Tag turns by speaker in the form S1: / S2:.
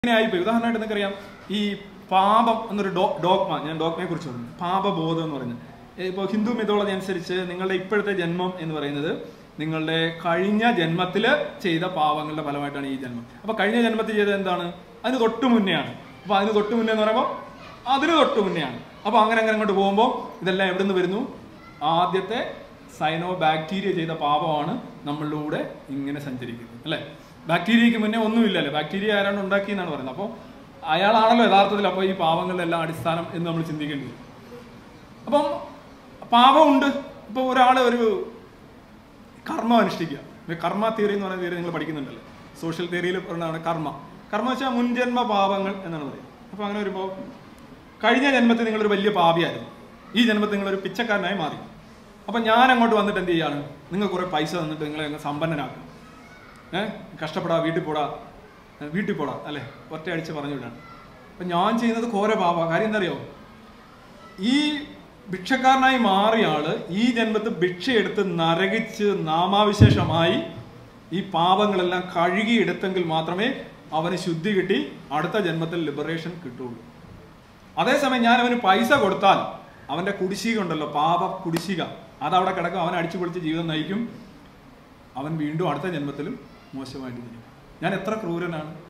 S1: ഉദാഹരണമായിട്ട് നിങ്ങൾക്കറിയാം ഈ പാപം എന്നൊരു ഡോഗ്മ, ഞാൻ ഡോഗ്മയെ കുറിച്ച് പറഞ്ഞു. പാപബോധം എന്ന് പറയുന്നത് ഇപ്പോൾ ഹിന്ദു മിഥോളജി അനുസരിച്ച് നിങ്ങളുടെ ഇപ്പോഴത്തെ ജന്മം എന്ന് പറയുന്നത് നിങ്ങളുടെ കഴിഞ്ഞ ജന്മത്തിൽ ചെയ്ത പാവങ്ങളുടെ ഫലമായിട്ടാണ് ഈ ജന്മം. അപ്പോൾ കഴിഞ്ഞ ജന്മത്തിൽ ചെയ്തത് എന്താണ്? അതിന് തൊട്ട് മുന്നെയാണ്. അപ്പോൾ അതിന് തൊട്ട് മുന്നേ എന്ന് പറയുമ്പോൾ അതിന് തൊട്ട് മുന്നെയാണ്. അപ്പോൾ അങ്ങനെ അങ്ങോട്ട് പോകുമ്പോൾ ഇതെല്ലാം എവിടെ നിന്ന് വരുന്നു? ആദ്യത്തെ സൈനോ ബാക്ടീരിയ ചെയ്ത പാപമാണ് നമ്മളിലൂടെ ഇങ്ങനെ സഞ്ചരിക്കുന്നത്, അല്ലേ? ബാക്ടീരിയക്ക് മുന്നേ ഒന്നുമില്ലല്ലേ, ബാക്ടീരിയ ആരാണ് ഉണ്ടാക്കിയെന്നാണ് പറയുന്നത്. അപ്പോൾ അയാളാണല്ലോ യഥാർത്ഥത്തിൽ അപ്പോൾ ഈ പാവങ്ങളുടെ എല്ലാം അടിസ്ഥാനം എന്ന് നമ്മൾ ചിന്തിക്കേണ്ടത്. അപ്പം പാപമുണ്ട്. ഇപ്പോൾ ഒരാൾ ഒരു കർമ്മം അനുഷ്ഠിക്കുക, കർമ്മ തിയറി എന്ന് പറയുന്ന തിയറി നിങ്ങൾ പഠിക്കുന്നുണ്ടല്ലോ, സോഷ്യൽ തിയറിയിൽ പറയുന്നതാണ് കർമ്മ വെച്ചാൽ മുൻജന്മ പാപങ്ങൾ എന്നാണ് പറയുന്നത്. അപ്പോൾ അങ്ങനെ വരുമ്പോൾ കഴിഞ്ഞ ജന്മത്തിൽ നിങ്ങളൊരു വലിയ പാപിയായിരുന്നു, ഈ ജന്മത്തിൽ നിങ്ങളൊരു പിച്ചക്കാരനായി മാറി. അപ്പം ഞാൻ അങ്ങോട്ട് വന്നിട്ട് എന്ത് ചെയ്യാണ്? നിങ്ങൾ കുറേ പൈസ തന്നിട്ട് നിങ്ങളെ അങ്ങ് സമ്പന്നനാക്കും. കഷ്ടപ്പെടാ, വീട്ടിൽ പോടാ അല്ലേ, ഒറ്റ അടിച്ച് പറഞ്ഞു വിടാണ്. അപ്പം ഞാൻ ചെയ്യുന്നത് ഘോര പാപ. കാര്യം എന്താ അറിയോ? ഈ ഭിക്ഷക്കാരനായി മാറിയ ആള് ഈ ജന്മത്തിൽ ഭിക്ഷയെടുത്ത് നരകിച്ച് നാമാവിശേഷമായി ഈ പാപങ്ങളെല്ലാം കഴുകിയെടുത്തെങ്കിൽ മാത്രമേ അവന് ശുദ്ധി കിട്ടി അടുത്ത ജന്മത്തിൽ ലിബറേഷൻ കിട്ടുള്ളൂ. അതേസമയം ഞാൻ അവന് പൈസ കൊടുത്താൽ അവൻ്റെ കുടിശ്ശിക ഉണ്ടല്ലോ, പാപ കുടിശ്ശിക, അതവിടെ കിടക്കും. അവൻ അടിച്ചു പൊളിച്ച് ജീവിതം നയിക്കും. അവൻ വീണ്ടും അടുത്ത ജന്മത്തിലും മോശമായിട്ട് ജീവിക്കും. ഞാൻ എത്ര ക്രൂരനാണ്!